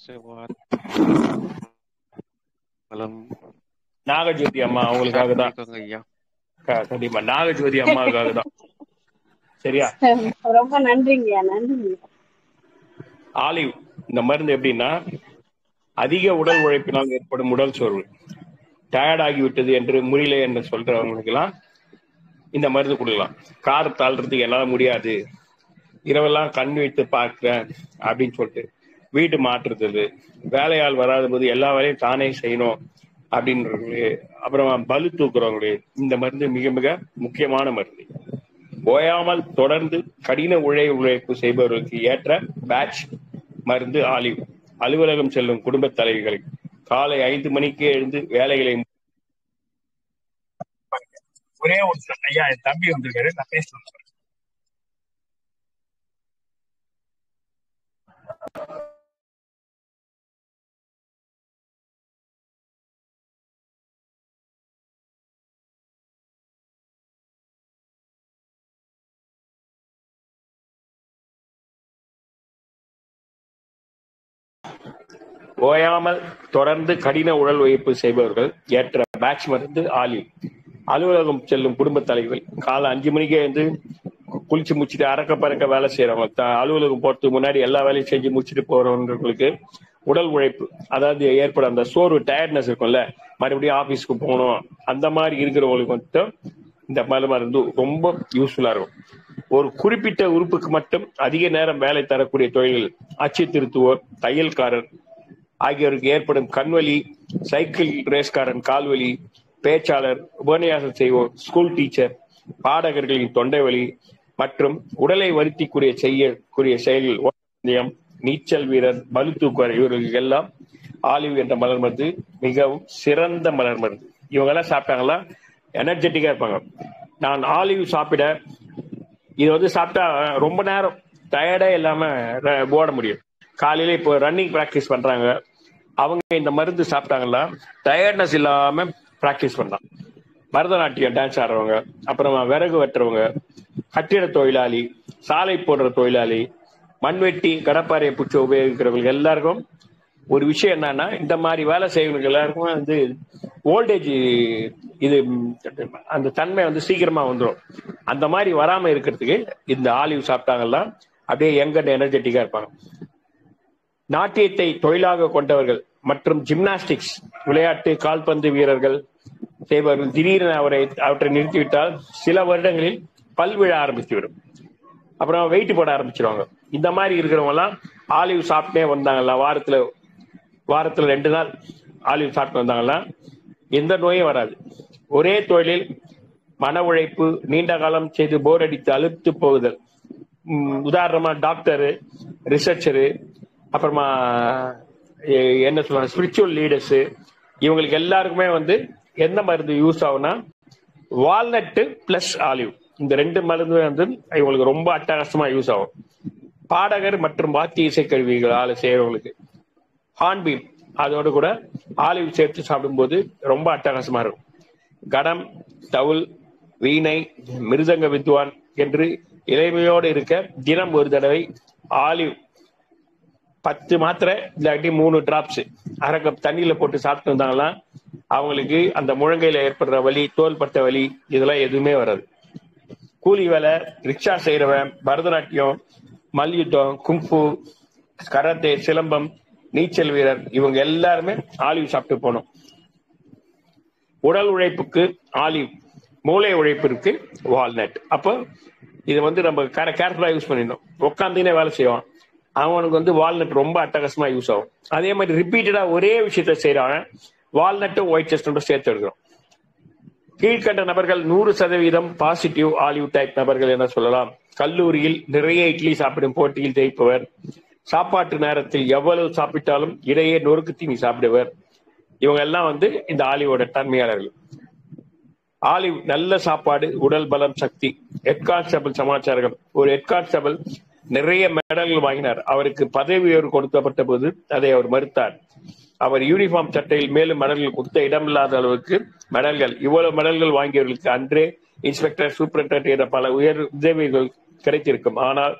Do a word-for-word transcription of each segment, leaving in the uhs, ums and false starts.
நாகஜோதி அம்மா அவங்களுக்காக தான். கண்டிப்பா நாகஜோதி அம்மாவுக்காக தான். சரியா? ரொம்ப நன்றிங்கய்யா, நன்றி. ஆலிவ் இந்த மருந்து எப்படின்னா, அதிக உடல் உழைப்பினால் ஏற்படும் உடல் சோர்வு, டயர்ட் ஆகிவிட்டது என்று முடியல என்று சொல்றவங்களுக்கு எல்லாம் இந்த மருந்து கொடுக்கலாம். கார் தாழ்றதுக்கு என்னால முடியாது, இரவெல்லாம் கண் வைத்து பார்க்கிறேன் அப்படின்னு சொல்லிட்டு வீடு மாற்றுறது, வேலையால் வராத போது எல்லா வேலையும் தானே செய்யணும் அப்படின்றவங்களே, அப்புறமா பலு தூக்குறவங்களே, இந்த மருந்து மிக மிக முக்கியமான மருந்து. ஓயாமல் தொடர்ந்து கடின உழை உழைப்பு செய்பவர்களுக்கு ஏற்ற பேட்ச் மருந்து ஆலிவ். அலுவலகம் செல்லும் குடும்ப தலைவிகளை காலை ஐந்து மணிக்கே எழுந்து வேலைகளை ஒரே ஒரு ஐயா என் தம்பி வந்திருக்காரு, நான் பேச சொல்றேன். ஓயாமல் தொடர்ந்து கடின உடல் உழைப்பு செய்பவர்கள் ஏற்ற பேட்ச் மருந்து ஆலிவ். அலுவலகம் செல்லும் குடும்ப தலைவர் காலை அஞ்சு மணிக்கே வந்து குளிச்சு முடிச்சுட்டு அறக்க பறக்க வேலை செய்யறவங்க, அலுவலகம் போறதுக்கு முன்னாடி எல்லா வேலையும் செஞ்சு முடிச்சுட்டு போறவங்களுக்கு உடல் உழைப்பு, அதாவது ஏற்பட அந்த சோர்வு, டயர்ட்னஸ் இருக்கும்ல, மறுபடியும் ஆபீஸ்க்கு போகணும், அந்த மாதிரி இருக்கிறவங்களுக்கு மட்டும் இந்த மருந்து ரொம்ப யூஸ்ஃபுல்லா இருக்கும். ஒரு குறிப்பிட்ட உறுப்புக்கு மட்டும் அதிக நேரம் வேலை தரக்கூடிய தொழில்கள், அச்சு திருத்துவோர், தையல்காரர் ஆகியோருக்கு ஏற்படும் கண்வலி, சைக்கிள் ரேஸ்காரன் கால்வலி, பேச்சாளர், உபன்யாசம் செய்வோர், ஸ்கூல் டீச்சர், பாடகர்களின் தொண்டை வலி மற்றும் உடலை வருத்திக்கூடிய செய்யக்கூடிய செயல்கள், நீச்சல் வீரர், பலு தூக்குவார், இவர்களுக்கு எல்லாம் ஆலிவ் என்ற மலர் மருந்து மிகவும் சிறந்த மலர் மருந்து. இவங்க எல்லாம் சாப்பிட்டாங்களா எனர்ஜெட்டிக்கா இருப்பாங்க. நான் ஆலிவ் சாப்பிட இது வந்து சாப்பிட்டா ரொம்ப நேரம் டயர்டே இல்லாம ஓட முடியும். காலையில இப்போ ரன்னிங் பிராக்டிஸ் பண்றாங்க, அவங்க இந்த மருந்து சாப்பிட்டாங்களா டயர்ட்னஸ் இல்லாம பிராக்டிஸ் பண்ணலாம். பரதநாட்டியம் டான்ஸ் ஆடுறவங்க, அப்புறமா விறகு வெட்டுறவங்க, கட்டிட தொழிலாளி, சாலை போடுற தொழிலாளி, மண்வெட்டி கடப்பாறையை பிடிச்சி உபயோகிக்கிறவங்க எல்லாருக்கும் ஒரு விஷயம் என்னன்னா, இந்த மாதிரி வேலை செய்யறவங்க எல்லாருக்கும் வந்து ஓல்டேஜ் இது அந்த தன்மை வந்து சீக்கிரமா வந்துடும். அந்த மாதிரி வராம இருக்கிறதுக்கு இந்த ஆலிவ் சாப்பிட்டாங்கன்னா அப்படியே யங் அண்ட் எனர்ஜெட்டிக்கா இருப்பாங்க. நாட்டியத்தை தொழிலாக கொண்டவர்கள் மற்றும் ஜிம்னாஸ்டிக்ஸ் விளையாட்டு கால்பந்து வீரர்கள் செய்பவர்கள் திடீரென அவரை அவற்றை நிறுத்திவிட்டால் சில வருடங்களில் பல்விழ ஆரம்பித்துவிடும், அப்புறம் வெயிட் போட ஆரம்பிச்சிருவாங்க. இந்த மாதிரி இருக்கிறவங்க எல்லாம் ஆலிவ் சாப்பிட்டே வந்தாங்கல்ல, வாரத்துல வாரத்துல ரெண்டு நாள் ஆலிவ் சாப்பிட்டு வந்தாங்கன்னா எந்த நோயும் வராது. ஒரே தொழிலில் மன உழைப்பு, நீண்ட காலம் செய்து போர் அடித்து அழுத்து போகுதல், உதாரணமா டாக்டரு, ரிசர்ச்சரு, அப்புறமா என்ன சொல்றாங்க ஸ்பிரிச்சுவல் லீடர்ஸ், இவங்களுக்கு எல்லாருக்குமே வந்து எந்த மருந்து யூஸ் ஆகும்னா வால்நட்டு பிளஸ் ஆலிவ், இந்த ரெண்டு மருந்து வந்து இவங்களுக்கு ரொம்ப அட்டகாசமா யூஸ் ஆகும். பாடகர் மற்றும் வாத்திய இசைக்கருவிகளால் செய்யறவங்களுக்கு ஹார்ன்பீம், அதோடு கூட ஆலிவ் சேர்த்து சாப்பிடும்போது ரொம்ப அட்டகாசமா இருக்கும். கடம், தவுல், வீணை, மிருதங்க வித்வான் என்று இளமையோடு இருக்க தினம் ஒரு தடவை ஆலிவ் பத்து மாத்திரை இல்லாட்டி மூணு டிராப்ஸ் அரை கப் தண்ணியில போட்டு சாப்பிட்டு வந்தாங்கன்னா அவங்களுக்கு அந்த முழங்கையில ஏற்படுற வலி, தோள்பட்ட வலி இதெல்லாம் எதுவுமே வராது. கூலி வேலை, ரிக்ஷா செய்யறவன், பரதநாட்டியம், மல்யுத்தம், குங்ஃபு, கராத்தே, சிலம்பம், நீச்சல் வீரர், இவங்க எல்லாருமே ஆலிவ் சாப்பிட்டு போனோம். உடல் உழைப்புக்கு ஆலிவ், மூளை உழைப்பிற்கு வால்நட். அப்போ இதை வந்து நம்ம கேர்ஃபுல்லா யூஸ் பண்ணிடணும். உட்காந்துனே வேலை செய்வான், அவனுக்கு வந்து வால்நட் ரொம்ப அட்டகாசமா யூஸ் ஆகும். அதே மாதிரி ரிப்பீட்டடா ஒரே விஷயத்த செய்யறாங்க, வால்நட்டும் ஒயிட் செஸ்டனும் சேர்த்து எடுக்கிறோம். கீழ்கண்ட நபர்கள் நூறு சதவீதம் பாசிட்டிவ் ஆலிவ் டைப் நபர்கள் என சொல்லலாம். கல்லூரியில் நிறைய இட்லி சாப்பிடும் போட்டியில் ஜெயிப்பவர், சாப்பாட்டு நேரத்தில் எவ்வளவு சாப்பிட்டாலும் இடையே நொறுக்கு தீனி சாப்பிடுவர், இவங்க எல்லாம் வந்து இந்த ஆலிவோட தன்மையாளர்கள். ஆலிவ் நல்ல சாப்பாடு, உடல் பலம், சக்தி. ஹெட் கான்ஸ்டபிள் சமாச்சாரம், ஒரு ஹெட் கான்ஸ்டபிள் நிறைய மெடல்கள் வாங்கினார். அவருக்கு பதவி உயர்வு கொடுக்கப்பட்ட போது அதை அவர் மறுத்தார். அவர் யூனிஃபார்ம் சட்டையில் மேலும் மெடல்கள் குத்த இடமில்லாத அளவுக்கு மெடல்கள், இவ்வளவு மெடல்கள் வாங்கியவர்களுக்கு அன்றே இன்ஸ்பெக்டர், சூப்பரிண்டென்டென்ட் என்ற பல உயர் உதவிகள் கிடைத்திருக்கும். ஆனால்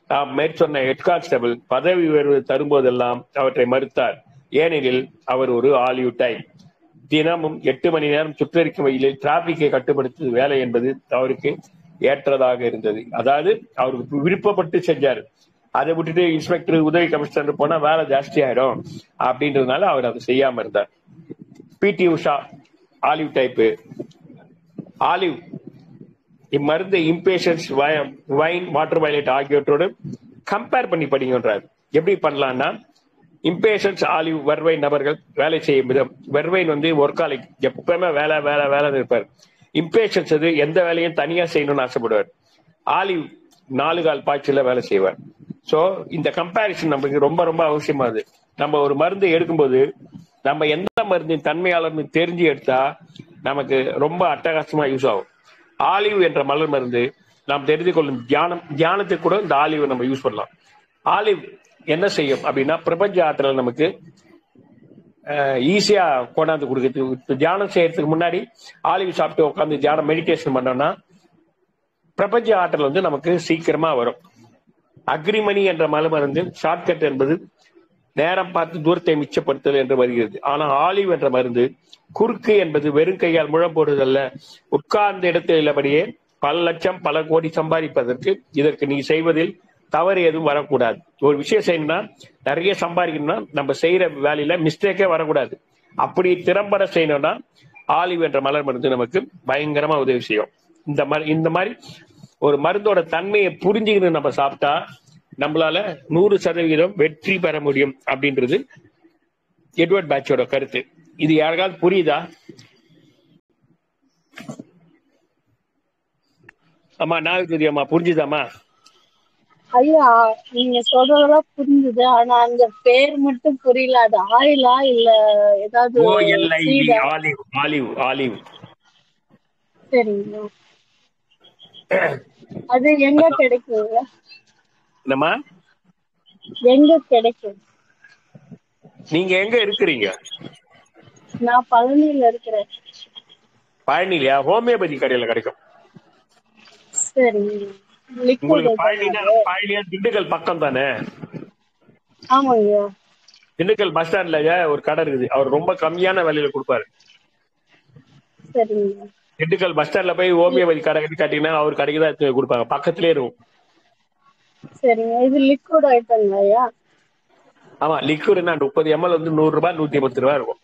நாம் மேற்சொன்ன ஹெட் கான்ஸ்டபிள் பதவி உயர்வு தரும்போதெல்லாம் அவற்றை மறுத்தார். ஏனெனில் அவர் ஒரு ஆலிவ் டைப். தினமும் எட்டு மணி நேரம் சுற்றறிக்கும் வகையில் டிராபிக்கை கட்டுப்படுத்தும் வேலை என்பது அவருக்கு ஏற்றதாக இருந்தது. அதாவது அவருக்கு விருப்பப்பட்டு செஞ்சாரு. அதை விட்டுட்டு இன்ஸ்பெக்டர் உதவி கமிஷனர் போனா வேலை ஜாஸ்தி ஆயிடும் அப்படின்றதுனால அவர் அதை செய்யாம இருந்தார். P T Usha olive type. Olive இம்மருந்து இம்பேஷன்ஸ், வைன், வாட்டர் வயலட் ஆகியவற்றோடு கம்பேர் பண்ணி படிங்கன்றார். எப்படி பண்ணலாம்னா, இம்பேஷன்ஸ் ஆலிவ் வெர்வைன் நபர்கள் வேலை செய்யும் விதம். வெர்வைன் வந்து ஒர்க்காலிக், எப்பவுமே வேலை வேலை வேலை இருப்பார். இம்பேஷன்ஸ் அது எந்த வேலையும் தனியா செய்யணும்னு ஆசைப்படுவார். ஆலிவ் நாலு கால் பாய்ச்சல வேலை செய்வார். சோ இந்த கம்பேரிசன் நமக்கு ரொம்ப ரொம்ப அவசியமானது. நம்ம ஒரு மருந்து எடுக்கும்போது நம்ம எந்த மருந்தின் தன்மையாளர்னு தெரிஞ்சு எடுத்தா நமக்கு ரொம்ப அட்டகாசமா யூஸ் ஆகும். ஆலிவ் என்ற மலர் மருந்து நாம் தெரிந்து கொள்ளும் தியானம், தியானத்துக்கு கூட இந்த ஆலிவை நம்ம யூஸ் பண்ணலாம். ஆலிவ் என்ன செய்யும் அப்படின்னா, பிரபஞ்ச ஆற்றல் நமக்கு ஈஸியா கொண்டாந்து கொடுக்குது. தியானம் செய்யறதுக்கு முன்னாடி ஆலிவ் சாப்பிட்டு உட்காந்து தியானம் மெடிடேஷன் பண்ணோம்னா பிரபஞ்ச ஆற்றல் வந்து நமக்கு சீக்கிரமா வரும். அக்ரிமணி என்ற மலர் மருந்து ஷார்ட்கட் என்பது நேரம் பார்த்து தூரத்தை மிச்சப்படுத்தல் என்று வருகிறது. ஆனால் ஆலிவ் என்ற மருந்து குறுக்கு என்பது வெறும் கையால் முழம் போடுதல்ல. உட்கார்ந்த இடத்தில் உள்ளபடியே பல லட்சம் பல கோடி சம்பாதிப்பதற்கு இதற்கு நீ செய்வதில் தவறு எதுவும் வரக்கூடாது. ஒரு விஷயம் செய்யணும்னா, நிறைய சம்பாதிக்கணும்னா நம்ம செய்யற வேலையில மிஸ்டேக்கே வரக்கூடாது. அப்படி திறம்பட செய்யணும்னா ஆலிவ் என்ற மலர் மருந்து நமக்கு பயங்கரமா உதவி செய்யும். இந்த மாதிரி இந்த மாதிரி ஒரு மருந்தோட தன்மையை புரிஞ்சுக்கிட்டு நம்ம சாப்பிட்டா நம்மளால நூறு சதவீதம் வெற்றி பெற முடியும் அப்படின்றது எட்வர்ட் பேட்சோட கருத்து. இது யாருக்காவது புரியுதா? அம்மா நாகஜோதி அம்மா, புரிஞ்சுதாமா? ஐயா, நீங்க சொல்றதெல்லாம் புரிஞ்சுது. ஆனா அந்த பேர் மட்டும் புரியல. அது ஆயிலா இல்ல ஏதாவது சீடா? Olive olive olive. சரிங்க. அது எங்க கிடைக்குங்க? என்னம்மா? எங்க கிடைக்கும்? நீங்க எங்க இருக்கிறீங்க? நான் பழனியில இருக்கிறேன். பழனிலையா? ஹோமியோபதி கடையில கிடைக்கும். சரி. உங்களுக்கு பழனினா பழனியா திண்டுக்கல் பக்கம் தானே? ஆமாங்க. திண்டுக்கல் பஸ் ஸ்டாண்ட்ல ஒரு கடை இருக்குது. அவர் ரொம்ப கம்மியான விலையில கொடுப்பாரு. சரிங்க. திண்டுக்கல் பஸ் ஸ்டாண்ட்ல போய் ஹோமியோபதி கடை கட்டி காட்டீங்கன்னா அவர் கடைக்கு தான் கொடுப்பாங்க. பக்கத்திலே இருக்கும். சரிங்க. இது லிக்விட் ஐட்டங்களா? ஆமா, லிக்விட்னா முப்பது எம்எல் வந்து நூறு ரூபாய் நூத்தி பத்து ரூபாய் இருக்கும்.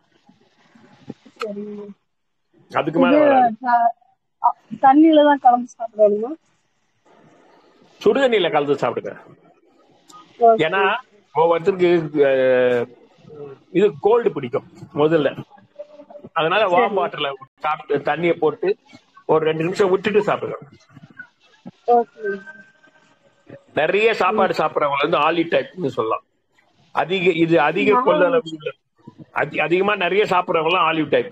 அதுக்கு மேல தண்ணியில தான் கலந்து சாப்பிடணுமா? சுடு தண்ணியில கலந்து சாப்பிடுங்க. ஏன்னா ஒவ்வொருத்தருக்கு இது கோல்டு பிடிக்கும் முதல்ல. அதனால வார்ம் வாட்டர்ல சாப்பிட்டு தண்ணியை போட்டு ஒரு ரெண்டு நிமிஷம் விட்டுட்டு சாப்பிடுங்க. நிறைய சாப்பாடு சாப்பிடறவங்க வந்து ஆலிவ் டைப்னு சொல்லலாம். அதிக இது அதிக கொள்ளளவு அதிகமா நிறைய சாப்பிடறவங்க ஆலிவ் டைப்.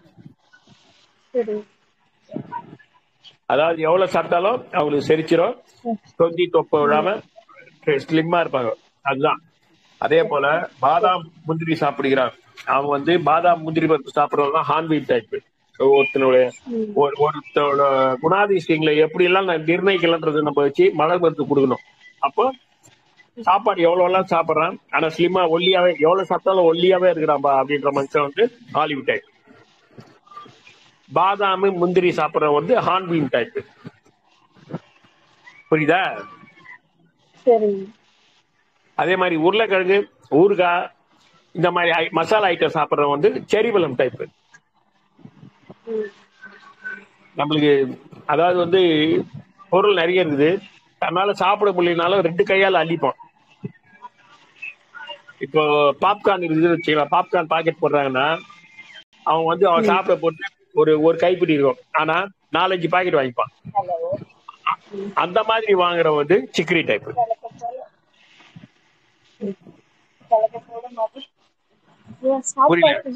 அதாவது எவ்வளவு சாப்பிட்டாலும் அவங்களுக்கு செரிச்சிரும், தொந்தி தொப்ப விடாம ஸ்லிம்மா இருப்பாங்க. அதுதான். அதே போல பாதாம் முந்திரி சாப்பிடுகிறார். அவங்க வந்து பாதாம் முந்திரி பருப்பு சாப்பிடறவங்க ஹார்ன்வீல் டைப். ஒருத்தனுடைய ஒருத்தரோட குணாதிசயங்களை எப்படி எல்லாம் நிர்ணயிக்கலாம்ன்றது நம்ம வச்சு மலர் மருந்து கொடுக்கணும். அப்போ சாப்பாடு எவ்வளவு எல்லாம் சாப்பிடறான், ஆனா ஸ்லிம்மா ஒல்லியாவே, எவ்வளவு சாப்பிட்டாலும் ஒல்லியாவே இருக்கிறான்பா அப்படின்ற மனுஷன் வந்து ஆலிவ் டைப். பாதாம் முந்திரி சாப்பிடறவங்க வந்து ஹார்ன்வீல் டைப். புரியுதா? அதே மாதிரி உருளைக்கிழங்கு, ஊறுகாய், இந்த மாதிரி மசாலா ஐட்டம் சாப்பிடறவங்க வந்து செரிபலம் டைப். நம்மளுக்கு அதாவது வந்து பொருள் நிறைய இருக்குது, அதனால சாப்பிட முடியலனாலும் ரெண்டு கையால அள்ளிப்போம். இப்போ பாப்கார்ன் இருக்குது வச்சுக்கலாம். பாப்கார்ன் பாக்கெட் போடுறாங்கன்னா அவங்க வந்து அவன் சாப்பிட போட்டு ஒரு ஒரு கைப்பிடி இருக்கும், ஆனா நாலஞ்சு பாக்கெட் வாங்கிப்பான். அந்த மாதிரி வாங்குற வந்து சிக்கரி டைப். சாப்பாட்டு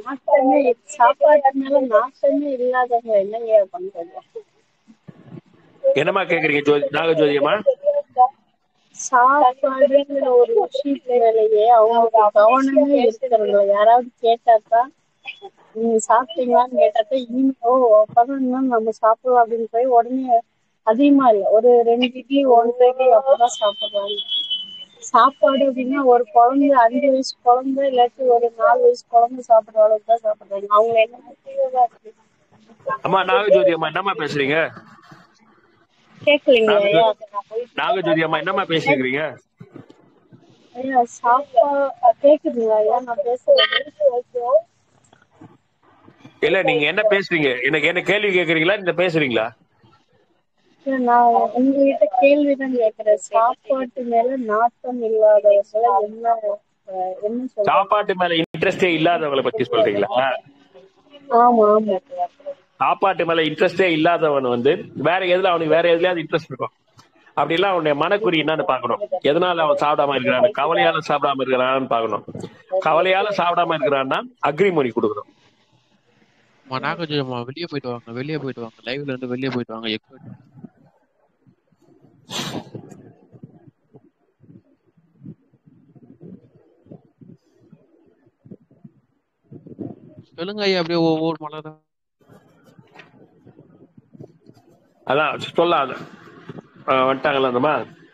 மேல நாட்டமே இல்லாதவங்க என்னங்க பண்றது? என்னமா கேக்குறீங்க நாகஜோதியம்மா? சாப்பாடுங்கிற ஒரு விஷயத்து மேலேயே அவங்க கவனமே இருக்கிறது. யாராவது கேட்டாக்கா நீங்க சாப்பிட்டீங்களான்னு கேட்டாக்கா இனிமே ஓ அப்பதான் நம்ம சாப்பிடலாம் அப்படின்னு போய் உடனே அதிகமா இல்ல, ஒரு ரெண்டு இட்லி ஒன்றரை இட்லி அப்பதான் சாப்பிடுறாங்க. சாப்பாடு அப்படின்னா ஒரு குழந்தை அஞ்சு வயசு குழந்தை இல்லாட்டி ஒரு நாலு வயசு குழந்தை சாப்பிடுற அளவுக்கு தான் சாப்பிடுறாங்க. அவங்க என்ன அம்மா நாகஜோதி அம்மா என்னம்மா பேசுறீங்க? கேட்கலீங்களா ஐயா? நாகஜோதி அம்மா என்னம்மா பேசுறீங்க? ஐயா சாப்பா கேக்குதுங்களா ஐயா நான் பேசுறது? இல்ல நீங்க என்ன பேசுறீங்க? எனக்கு என்ன கேள்வி கேக்குறீங்களா இல்ல பேசுறீங்களா? நான் உங்ககிட்ட கேள்விதான் கேக்குறேன். சாப்பாட்டு மேல நாட்டம் இல்லாதவர்களை என்ன என்ன சொல்றாங்க? சாப்பாட்டு மேல இன்ட்ரெஸ்டே இல்லாதவங்களை பத்தி சொல்றீங்களா? ஆமா ஆமா. சாப்பாட்டு மேல இன்ட்ரெஸ்டே இல்லாதவன் வந்து வேற எதுல அவனுக்கு வேற எதுலயாவது இன்ட்ரெஸ்ட் இருக்கும். அப்படி எல்லாம் அவனுடைய மனக்குறி என்னன்னு பாக்கணும். எதனால அவன் சாப்பிடாம இருக்கிறான்? கவலையால சாப்பிடாம இருக்கிறான்னு பாக்கணும். கவலையால சாப்பிடாம இருக்கிறான்னா அக்ரிமோனி கொடுக்கணும். வெளியே போயிட்டு வாங்க, வெளியே போயிட்டு வாங்க, லைவ்ல இருந்து வெளியே போயிட்டு வாங்க. சொல்லுங்க ஐயா, அப்படியே ஒவ்வொரு மலதான். அதான் சொல்லலாம் வந்துட்டாங்களா அந்தமா.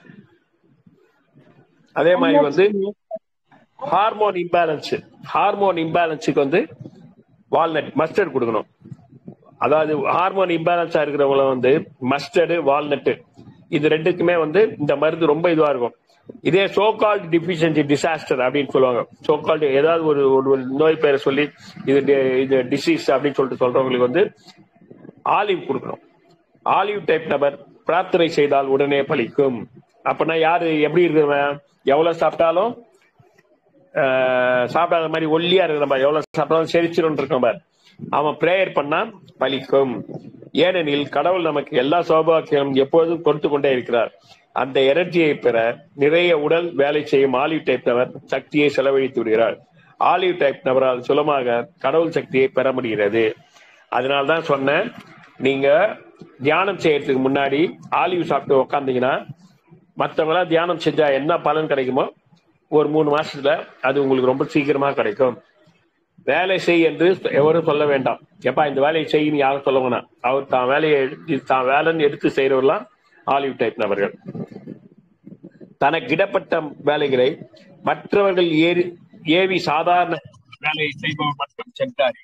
அதே மாதிரி வந்து ஹார்மோன் இம்பேலன்ஸ் ஹார்மோன் இம்பேலன்ஸுக்கு வந்து வால்நட் மஸ்டர்ட் கொடுக்கணும். அதாவது ஹார்மோன் இம்பேலன்ஸா இருக்கிறவங்கள வந்து மஸ்டர்டு வால்நட்டு இது ரெண்டுக்குமே வந்து இந்த மருந்து ரொம்ப இதுவா இருக்கும். இதே சோகால்டு டிஃபிஷியன்சி டிசாஸ்டர் அப்படின்னு சொல்லுவாங்க. சோகால்டு ஏதாவது ஒரு ஒரு நோய் பெயரை சொல்லி இது இது டிசீஸ் அப்படின்னு சொல்லிட்டு சொல்றவங்களுக்கு வந்து ஆலிவ் கொடுக்கணும். ஆலிவ் டைப் நபர் பிரார்த்தனை செய்தால் உடனே பலிக்கும். அப்படின்னா யாரு எப்படி இருக்கிறவன் எவ்வளவு சாப்பிட்டாலும் சாப்பிடாத மாதிரி ஒல்லியா இருக்கிற மாதிரி எவ்வளவு சாப்பிட்டாலும் செரிச்சிரும் இருக்கிற மாதிரி அவன் பிரேயர் பண்ணா பலிக்கும். ஏனெனில் கடவுள் நமக்கு எல்லா சௌபாக்கியமும் எப்போதும் கொடுத்து கொண்டே இருக்கிறார். அந்த எனர்ஜியை பெற நிறைய உடல் வேலை செய்யும் ஆலிவ் டைப் நபர் சக்தியை செலவழித்து விடுகிறார். ஆலிவ் டைப் நபரால் சுலமாக கடவுள் சக்தியை பெற முடிகிறது. அதனால்தான் சொன்னேன், நீங்க தியானம் செய்யறதுக்கு முன்னாடி ஆலிவ் சாப்பிட்டு உக்காந்தீங்கன்னா மற்றவங்களாம் தியானம் செஞ்சா என்ன பலன் கிடைக்குமோ ஒரு மூணு மாசத்துல அது உங்களுக்கு ரொம்ப சீக்கிரமா கிடைக்கும். வேலை செய் என்று எவரும் சொல்ல வேண்டாம். எப்பா இந்த வேலையை செய்யணும் யாரும் சொல்ல வேணாம். அவர் தான் வேலையை தான் வேலைன்னு எடுத்து செய்யறவர்களாம் ஆலிவ் டைப் நபர்கள். தனக்கிடப்பட்ட வேலைகளை மற்றவர்கள் ஏறி ஏவி சாதாரண வேலையை செய்பவர் மட்டும் சென்றாரி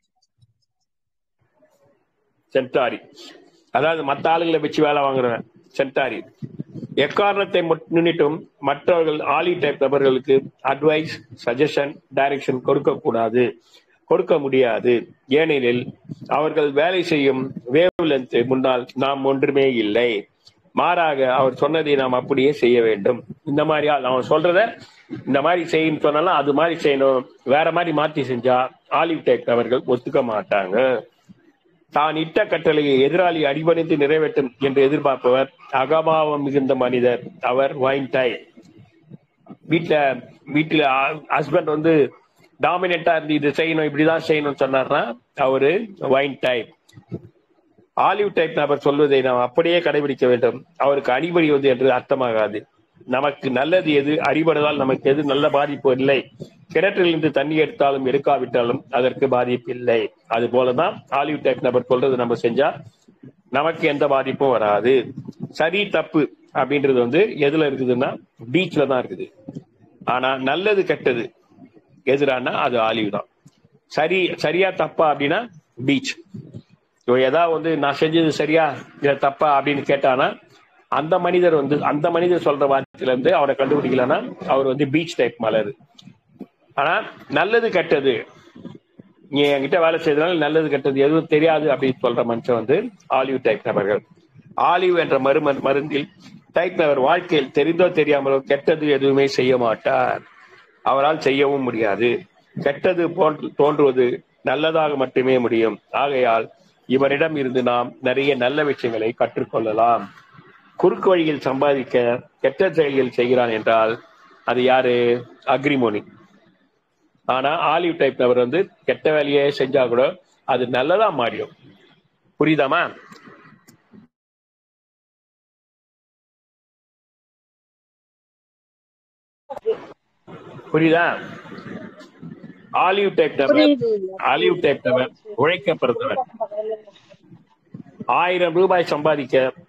சென்டாரி அதாவது மற்ற ஆளுகளை வச்சு வேலை வாங்குறவன் சென்டாரி. எக்காரணத்தை முன்னிட்டும் மற்றவர்கள் ஆலிவ் டைப் நபர்களுக்கு அட்வைஸ், சஜஷன், டைரக்ஷன் கொடுக்க கூடாது, கொடுக்க முடியாது. ஏனெனில் அவர்கள் வேலை செய்யும் வேவ் லென்த் முன்னால் நாம் ஒன்றுமே இல்லை. மாறாக அவர் சொன்னதை நாம் அப்படியே செய்ய வேண்டும். இந்த மாதிரி அவன் சொல்றத இந்த மாதிரி செய்யணும் சொன்னாலும் அது மாதிரி செய்யணும். வேற மாதிரி மாற்றி செஞ்சா ஆலிவ் டைப் நபர்கள் ஒத்துக்க மாட்டாங்க. தான் இட்ட கட்டளையை எதிராளி அடிபணிந்து நிறைவேற்றும் என்று எதிர்பார்ப்பவர் அகபாவம் மிகுந்த மனிதர். அவர் வைன் டைப். வீட்டுல வீட்டுல ஹஸ்பண்ட் வந்து டாமினேட்டா இருந்து இது செய்யணும் இப்படிதான் செய்யணும்னு சொன்னார்னா அவரு வைன் டைப். ஆலிவ் டைப் நபர் சொல்வதை நாம் அப்படியே கடைபிடிக்க வேண்டும். அவருக்கு அடிபடிவது என்று அர்த்தமாகாது. நமக்கு நல்லது எது, அடிபடுவதால் நமக்கு எது நல்ல பாதிப்பு இல்லை. கிணற்றிலிருந்து தண்ணி எடுத்தாலும் எடுக்காவிட்டாலும் அதற்கு பாதிப்பு இல்லை. அது போலதான் ஆலிவ் டைப் நபர் சொல்றது நம்ம செஞ்சா நமக்கு எந்த பாதிப்பும் வராது. சரி தப்பு அப்படின்றது வந்து எதுல இருக்குதுன்னா பீச்ல தான் இருக்குது. ஆனா நல்லது கெட்டது எதிரானா அது ஆலிவ் தான். சரி சரியா தப்பா அப்படின்னா பீச். ஏதாவது வந்து நான் செஞ்சது சரியா இல்ல தப்பா அப்படின்னு கேட்டானா அந்த மனிதர் வந்து அந்த மனிதர் சொல்ற வார்த்தையில இருந்து அவரை கண்டுபிடிக்கலன்னா அவர் வந்து பீச் டைப் மலரு. ஆனா நல்லது கெட்டது நீ என்கிட்ட வேலை செய்தனால நல்லது கெட்டது எதுவும் தெரியாது அப்படின்னு சொல்ற மனுஷன் வந்து ஆலிவ் டைப் நபர்கள். ஆலிவ் என்ற மரு மருந்தில் டைப் நபர் வாழ்க்கையில் தெரிந்தோ தெரியாமலோ கெட்டது எதுவுமே செய்ய மாட்டார். அவரால் செய்யவும் முடியாது. கெட்டது போன்று தோன்றுவது நல்லதாக மட்டுமே முடியும். ஆகையால் இவரிடம் இருந்து நாம் நிறைய நல்ல விஷயங்களை கற்றுக்கொள்ளலாம். குறுக்கு வழியில் சம்பாதிக்க கெட்ட செயல்கள் செய்கிறான் என்றால் அது யாரு? அக்ரிமோனி. ஆனா ஆலிவ் டைப் நபர் வந்து கெட்ட வேலையே செஞ்சா கூட அது நல்லதா மாறிடும். புரியுதாமா? புரியுதா? ஆலிவ் டைப் நபர் ஆலிவ் டைப் நபர் உழைக்க பிறந்தவர். ஆயிரம் ரூபாய் சம்பாதிக்க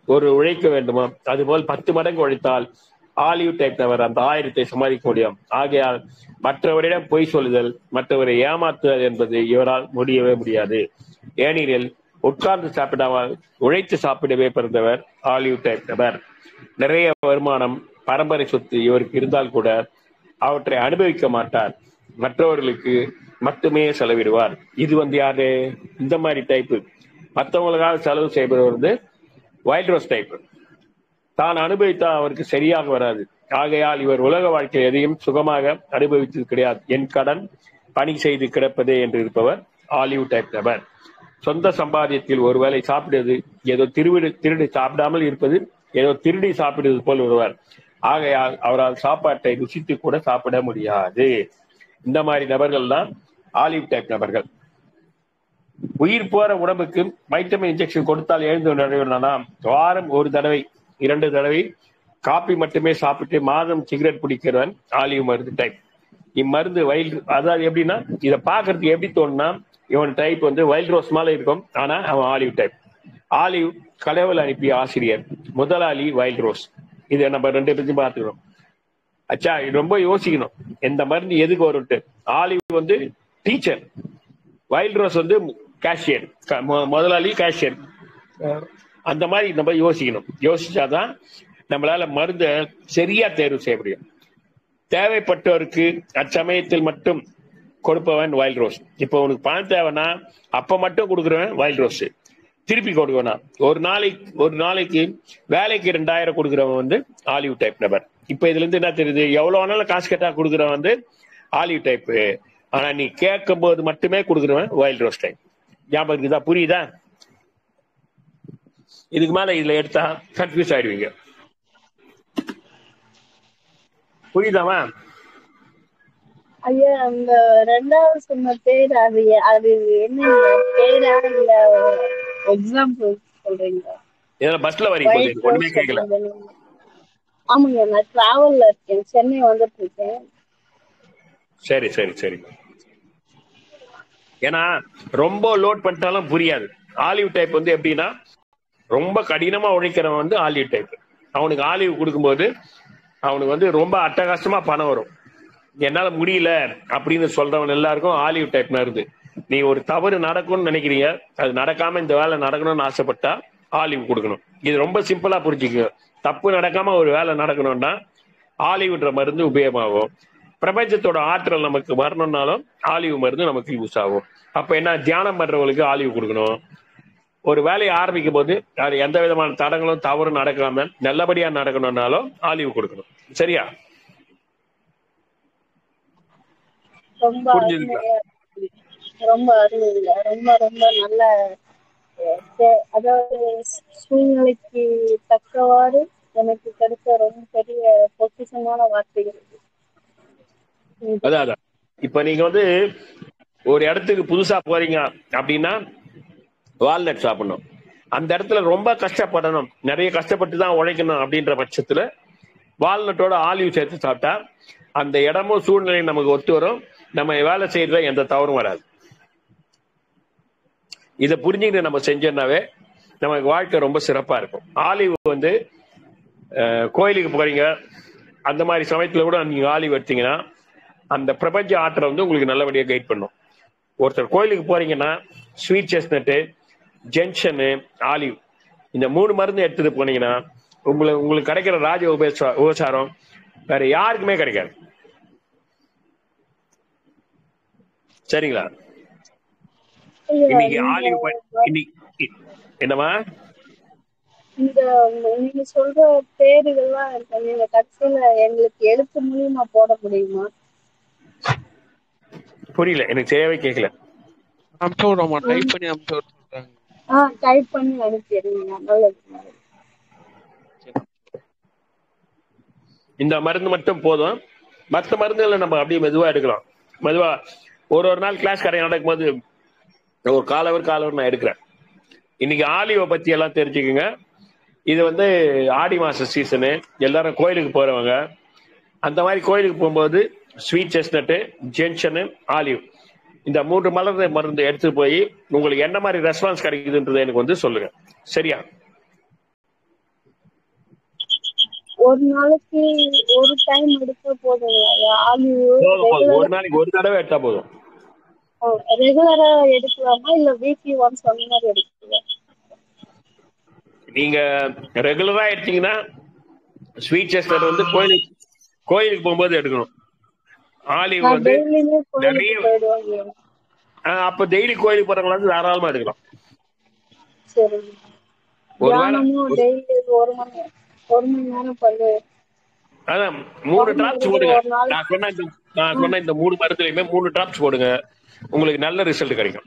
ஒரு உழைக்க வேண்டுமோ அதுபோல் பத்து மடங்கு உழைத்தால் ஆலிவ் டைப் நபர் அந்த ஆயிரத்தை சம்பாதிக்க முடியும். ஆகையால் மற்றவரிடம் பொய் சொல்லுதல், மற்றவரை ஏமாற்றுதல் என்பது இவரால் முடியவே முடியாது. ஏனெனில் உட்கார்ந்து சாப்பிடாமல் உழைத்து சாப்பிடவே பிறந்தவர் ஆலிவ் டைப் நபர். நிறைய வருமானம், பரம்பரை சொத்து இவருக்கு இருந்தால் கூட அவற்றை அனுபவிக்க மாட்டார். மற்றவர்களுக்கு மட்டுமே செலவிடுவார். இது வந்து யாரு? இந்த மாதிரி டைப்பு. மற்றவங்களுக்காக செலவு செய்வது வந்து வைல்ட் ரோஸ் டைப். தான் அனுபவித்தால் அவருக்கு சரியாக வராது. ஆகையால் இவர் உலக வாழ்க்கை எதையும் சுகமாக அனுபவித்தது கிடையாது. என் கடன் பணி செய்து கிடப்பதே என்று இருப்பவர் ஆலிவ் டைப் நபர். சொந்த சம்பாதியத்தில் ஒருவேளை சாப்பிடுவது ஏதோ திருவிடு திருடி சாப்பிடாமல் இருப்பது ஏதோ திருடி சாப்பிடுவது போல் வருவார். ஆகையால் அவரால் சாப்பாட்டை ருசித்து கூட சாப்பிட முடியாது. இந்த மாதிரி நபர்கள் தான் ஆலிவ் டைப் நபர்கள். உயிர் போற உடம்புக்கு வைட்டமின் இன்ஜெக்ஷன் கொடுத்தால் எழுந்து நடனா வாரம் ஒரு தடவை இரண்டு தடவை காப்பி மட்டுமே சாப்பிட்டு மாதம் சிகரெட் பிடிக்கிறவன் ஆலிவ் மருந்து டைப். இம்மருந்து வைல்ட், அதாவது எப்படின்னா இதை பாக்குறதுக்கு எப்படி தோணுனா இவன் டைப் வந்து வைல்ட் ரோஸ் மேல இருக்கும், ஆனா அவன் ஆலிவ் டைப். ஆலிவ் கடவுள் அனுப்பிய ஆசிரியர், முதலாளி வைல்ட் ரோஸ். இதை நம்ம ரெண்டு பேரும் பார்த்துக்கணும். அச்சா ரொம்ப யோசிக்கணும் இந்த மருந்து எதுக்கு வரும்ட்டு. ஆலிவ் வந்து டீச்சர், வைல்ட் ரோஸ் வந்து கேஷியர், முதலாளி கேஷியர். அந்த மாதிரி நம்ம யோசிக்கணும். யோசிச்சாதான் நம்மளால மருந்தை சரியா தேர்வு செய்ய முடியும். தேவைப்பட்டவருக்கு அச்சமயத்தில் மட்டும் கொடுப்பவன் வைல்ட் ரோஸ். இப்போ உனக்கு பணம் தேவைன்னா அப்ப மட்டும் கொடுக்குறவன் வைல்ட் ரோஸ். திருப்பி கொடுக்கணும். ஒரு நாளைக்கு ஒரு நாளைக்கு வேலைக்கு ரெண்டாயிரம் கொடுக்குறவன் வந்து ஆலிவ் டைப் நபர். இப்ப இதுல இருந்து என்ன தெரியுது? எவ்வளவு வேணாலும் காசு கேட்டா கொடுக்குறவன் வந்து ஆலிவ் டைப். ஆனா நீ கேட்கும் போது மட்டுமே கொடுக்குறவன் வைல்ட் ரோஸ் டைப். ஞாபகம் இருக்குதா? புரியுதா? இதுக்கு மேல இதுல எடுத்தா கன்ஃபியூஸ் ஆயிடுவீங்க. புரியுதாமா? ஐயா அந்த ரெண்டாவது சொன்ன பேர் அது அது என்ன பேரா இல்ல எக்ஸாம்பிள் சொல்றீங்களா? இதெல்லாம் பஸ்ல வரீங்க, ஒண்ணுமே கேட்கல. ஆமாங்க, நான் டிராவல்ல இருக்கேன், சென்னை வந்துட்டு இருக்கேன். சரி சரி சரி. ஏன்னா ரொம்ப லோட் பண்ணிட்டாலும் புரியாது. ஆலிவ் டைப் வந்து எப்படின்னா ரொம்ப கடினமா உழைக்கிறவன் வந்து ஆலிவ் டைப். அவனுக்கு ஆலிவ் கொடுக்கும்போது அவனுக்கு வந்து ரொம்ப அட்டகாசமா பணம் வரும். என்னால முடியல அப்படின்னு சொல்றவன் எல்லாருக்கும் ஆலிவ் டைப் மருந்து. நீ ஒரு தவறு நடக்கும்னு நினைக்கிறீங்க, அது நடக்காம இந்த வேலை நடக்கணும்னு ஆசைப்பட்டா ஆலிவ் கொடுக்கணும். இது ரொம்ப சிம்பிளா புரிஞ்சுக்க. தப்பு நடக்காம ஒரு வேலை நடக்கணும்னா ஆலிவ்ன்ற மருந்து உபயோகமாகும். பிரபஞ்சத்தோட ஆற்றல் நமக்கு வரணும்னாலும் ஆலிவ் மருந்து நமக்கு யூஸ் ஆகும். அப்ப என்ன, தியானம் பண்றவங்களுக்கு ஆலிவ் கொடுக்கணும். ஒரு வேலையை ஆரம்பிக்கும் போது அது எந்த விதமான தடங்களும் தவறும் நடக்காம நல்லபடியா நடக்கணும்னாலும் ஆலிவ் கொடுக்கணும். சரியா? ரொம்ப அருமையா ரொம்ப அருமையா ரொம்ப ரொம்ப நல்ல. அதாவது சூழ்நிலைக்கு தக்கவாறு எனக்கு கிடைச்ச ரொம்ப பெரிய பொக்கிஷமான வார்த்தைகள். அதான் அதான் இப்ப நீங்க வந்து ஒரு இடத்துக்கு புதுசா போறீங்க அப்படின்னா வால்நட் சாப்பிடணும். அந்த இடத்துல ரொம்ப கஷ்டப்படணும், நிறைய கஷ்டப்பட்டு தான் உழைக்கணும் அப்படின்ற பட்சத்துல வால்நட்டோட ஆலிவ் சேர்த்து சாப்பிட்டா அந்த இடமும் சூழ்நிலையும் நமக்கு ஒத்து வரும். நம்ம வேலை செய்யறதுல எந்த தவறும் வராது. இதை புரிஞ்சுக்கிட்டு நம்ம செஞ்சோம்னாவே நமக்கு வாழ்க்கை ரொம்ப சிறப்பா இருக்கும். ஆலிவ் வந்து கோயிலுக்கு போறீங்க அந்த மாதிரி சமயத்துல கூட நீங்க ஆலிவ் எடுத்தீங்கன்னா அந்த பிரபஞ்ச ஆற்றலை வந்து உங்களுக்கு நல்லபடியாக கைட் பண்ணும். ஒருத்தர் கோயிலுக்கு போறீங்கன்னா ஸ்வீட் செஸ்னட்டு, ஜென்ஷனு, ஆலிவ் இந்த மூணு மருந்து எடுத்துட்டு போனீங்கன்னா உங்களுக்கு உங்களுக்கு கிடைக்கிற ராஜ உபேச உபசாரம் வேற யாருக்குமே கிடைக்காது. சரிங்களா? இன்னைக்கு ஆலிவ் இன்னைக்கு என்னமா இந்த நீங்க சொல்ற பேருகள்லாம் நீங்க கட்சியில எங்களுக்கு எழுத்து மூலியமா போட முடியுமா? புரியல, எனக்கு சரியாவே கேட்கல. அனுப்பிச்சு விடுறோமா? டைப் பண்ணி அனுப்பிச்சு விட்டுறாங்க. ஆ டைப் பண்ணி அனுப்பிடுங்க. நல்லது. இந்த மருந்து மட்டும் போதும். மற்ற மருந்துகளை நம்ம அப்படியே மெதுவா எடுக்கலாம். மெதுவா ஒரு ஒரு நாள் கிளாஸ் கடை நடக்கும்போது ஒரு காலவர் காலவர் நான் எடுக்கிறேன். இன்னைக்கு ஆலிவை பத்தி எல்லாம் தெரிஞ்சுக்குங்க. இது வந்து ஆடி மாச சீசனு, எல்லாரும் கோயிலுக்கு போறவங்க அந்த மாதிரி கோயிலுக்கு போகும்போது ஸ்வீட் செஸ்னட்டு, ஜென்ஷனு, ஆலிவ் இந்த மூன்று மலர்ந்த மருந்து எடுத்து போய் உங்களுக்கு என்ன மாதிரி ரெஸ்பான்ஸ் கிடைக்குதுன்றதை எனக்கு வந்து சொல்லுங்க. சரியா? ஒரு நாளைக்கு ஒரு டைம் எடுத்தா போதுங்களா? ஆலிவ் ஒரு நாளைக்கு ஒரு தடவை எடுத்தா போதும். ரெகுலரா எடுக்கலாமா இல்ல வீக்லி ஒன்ஸ் அந்த மாதிரி எடுக்கலாம்? நீங்க ரெகுலரா எடுத்தீங்கன்னா ஸ்வீட் செஸ்டர் வந்து கோயிலுக்கு கோயிலுக்கு போகும்போது எடுக்கணும். ஆலிவ் வந்து நிறைய அப்ப டெய்லி கோயிலுக்கு போறவங்களா வந்து தாராளமா எடுக்கலாம். சரி. தியானமும் டெய்லி ஒரு மணி ஒரு மணி நேரம் பண்ணு. அதான் மூணு டிராப்ஸ் போடுங்க. நான் சொன்ன இந்த நான் சொன்ன இந்த மூணு மருந்துலையுமே மூணு டிராப்ஸ் போடுங்க, உங்களுக்கு நல்ல ரிசல்ட் கிடைக்கும்.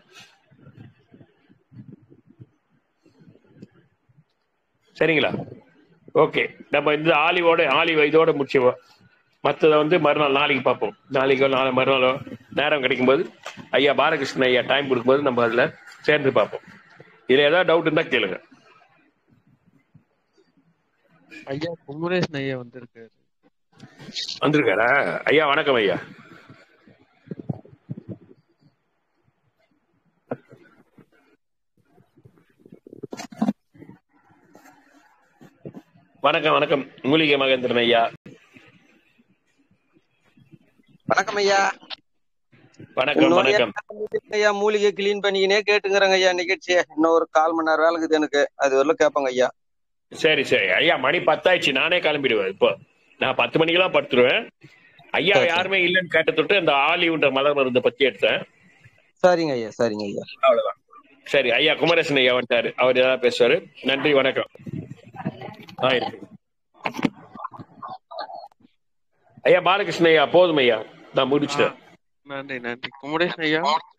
சரிங்களா? ஓகே, நம்ம இந்த ஆலிவோட ஆலிவ் இதோட முடிச்சுவோம். மற்றதை வந்து மறுநாள் நாளைக்கு பார்ப்போம். நாளைக்கோ நாளை மறுநாளோ நேரம் கிடைக்கும்போது ஐயா பாலகிருஷ்ணன் ஐயா டைம் கொடுக்கும்போது நம்ம அதில் சேர்ந்து பார்ப்போம். இதில் ஏதாவது டவுட் இருந்தால் கேளுங்க. ஐயா குமரேஷன் ஐயா வந்திருக்காரு. வந்திருக்காரா? ஐயா வணக்கம் ஐயா. வணக்கம் வணக்கம் மூலிகை மகேந்திரன் ஐயா. வணக்கம் ஐயா. வணக்கம் வணக்கம் ஐயா. மூலிகை கிளீன் பண்ணிக்கினே கேட்டுங்கிறேங்க ஐயா நிகழ்ச்சியை. இன்னும் ஒரு கால் மணி நேரம் வேலை இருக்குது எனக்கு, அது வரல கேட்பாங்க ஐயா. சரி சரி ஐயா, மணி பத்தாயிடுச்சு, நானே கிளம்பிடுவேன். இப்போ நான் பத்து மணிக்கெல்லாம் படுத்துருவேன். ஐயா யாருமே இல்லைன்னு கேட்ட தொட்டு அந்த ஆலிவ்ன்ற மலர் மருந்தை பத்தி எடுத்தேன். சரிங்க ஐயா சரிங்க ஐயா. அவ்வளவுதான். சரி ஐயா குமரேசன் ஐயா வந்துட்டாரு, அவர் ஏதாவது பேசுவாரு. நன்றி வணக்கம். ஐயா பாலகிருஷ்ணன் ஐயா போதும் ஐயா, நான் முடிச்சுட்டேன். நன்றி நன்றி குமரேஷன் ஐயா.